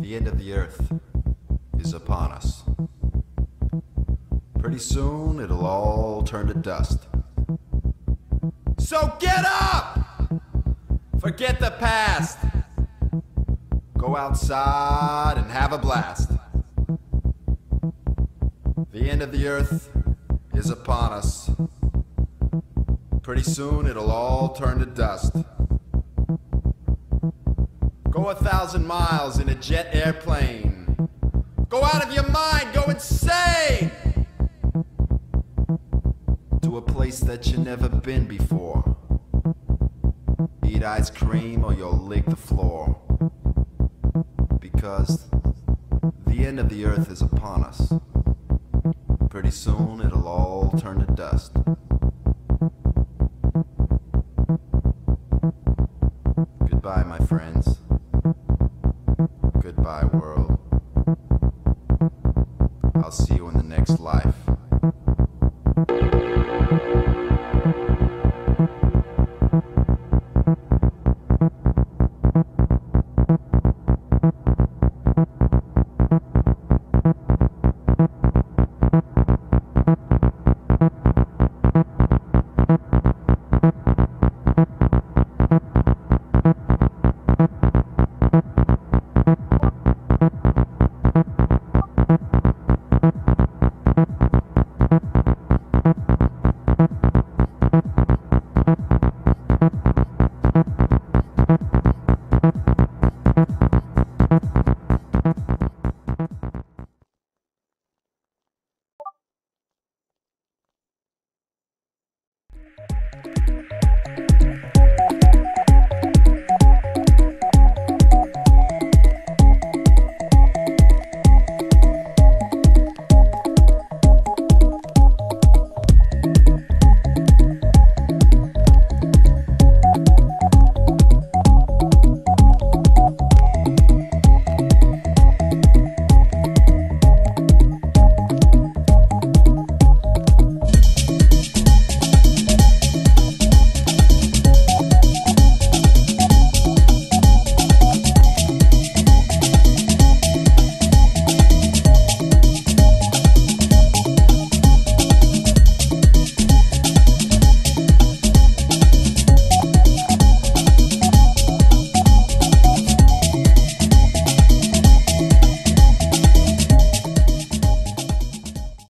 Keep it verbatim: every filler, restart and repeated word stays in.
The end of the earth is upon us. Pretty soon it'll all turn to dust. So get up! Forget the past. Go outside and have a blast. The end of the earth is upon us. Pretty soon it'll all turn to dust. Go a thousand miles in a jet airplane. Go out of your mind, go insane! To a place that you've never been before. Eat ice cream or you'll lick the floor. Because the end of the earth is upon us. Pretty soon it'll all turn to dust. Goodbye, my friends.